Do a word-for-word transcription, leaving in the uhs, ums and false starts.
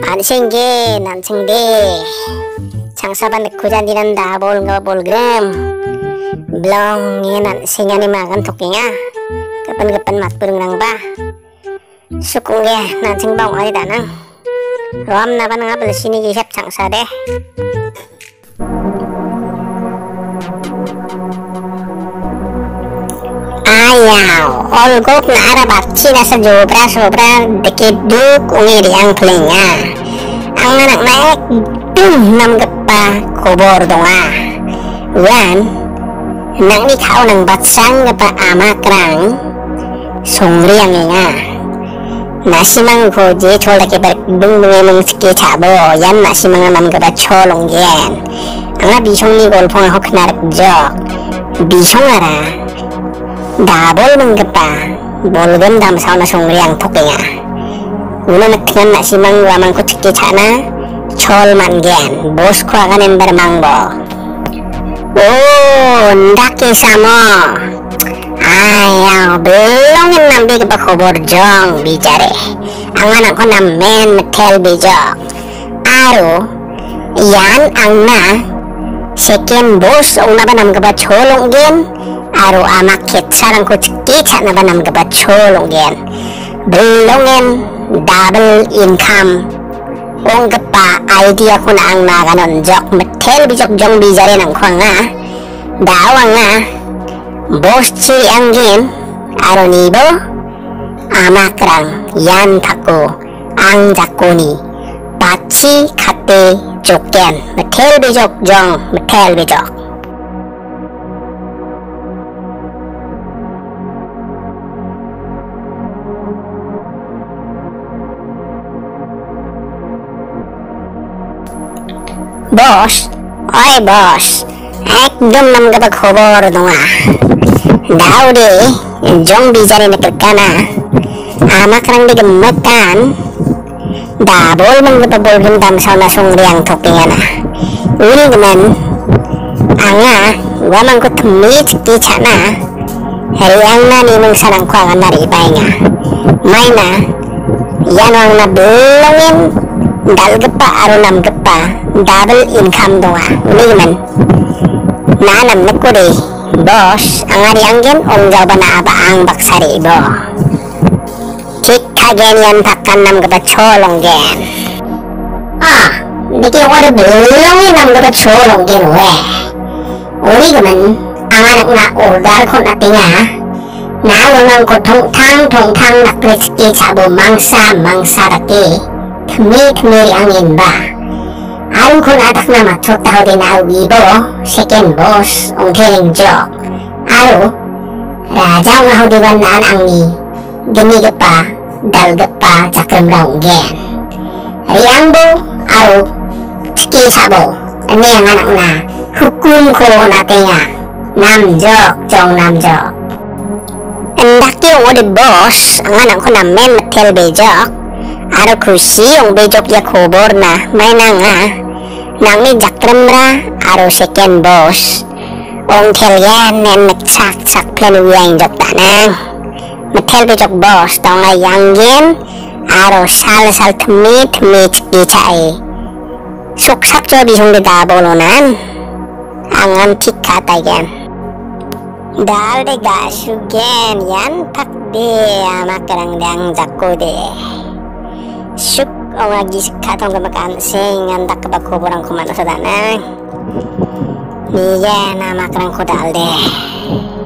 Ansingge nansingde Changsaban kujandinan da bol nga bolgram Blong yan singa ni magan tokinga Kapan-kapan matpurung nang ba Sukungge nansing bang ay danang Roam na ba nga balsini gisap changsa de Ayaw olgok na arabatsi na sa sobra-sobra dekiduk ungiri ang klinga ang anak naik dum nam gapa kubor donga wan nang ni kau nang batsang gapa amakrang songri ang nga nasimang koji chola ke bar dung dung mong ski chabo yan nasimang nam gapa cholong gen ang bisong ni golpong hok narak jok bisong ara Dabol menggapa bolgem dam sauna songri ang tokenga una nakkan nasimang wamang ko tiki chana chol mangen bos ko agan ember mangbo oh ndake samo ayaw belongin nambi gapa khobor jong bijare ang anak ko na men metel bijok aro yan ang na second boss ong naba nam gapa cholong gen Aro amak kit sarang ko tikita na ba nam gaba cholong gen belongin double income ong gapa idea ko na ang naganon jok metel bijok jong bijare ng kwa nga dawang nga boss chi ang gen aro nibo amak rang yan tako ang jakoni pachi kate joken metel bijok jong metel bijok Bos, oi bos, ekdom nam gaba khobor donga. Dau de, jong bijare nekirkana, amak rang de gemetan, dabol mang gaba bolgem dam sauna songri ang topingana. Uni gemen, anga, gua mang ko temi citi cana, riang na ni mang sarang kwa agan nari bainga. Maina, yan wang na belongin, dal gepa aro nam gepa. Double income donga uni man nanam nakuri bos ang ari anggen ong jawba na aba ang baksari bo kik kagen yan takkan nam gaba cholong gen ah diki wari belongin nam gaba cholong gen we uni gaman ang anak na order ko na tinga nalungang ko tong tang tong tang nakriski chabo mangsa mangsa dati tmi tmi angin ba Ayon ko natak na matot tao din na wibo, second boss, ong kiling jok. Aro, raja nga ho diwan naan ang ni, giniga pa, dalga pa, cakram raong gen. Riangbo, aro, tiki sabo, ani ang anak na, hukum ko natin nga, nam jok, jong nam jok. Andak yung odi boss, ang anak ko na men matel bejok, aro kusi yung bejok ya kubor na, may na nga, nang ni jakram ra, aro second boss. Ong tel yan, nen nagsak sak plan uyang jok tanang. Matel bejok boss, daw nga yanggin, aro sal sal temi temi ciki cai. Suksak jo bisong di dabolonan, angan tika tagen. Dal de gasugen, yan pak de, amak rang dang jakko de. Syuk o nga gisik katong kamakansing andak kabakuburang kumano sa danang niya na makrang ko dal de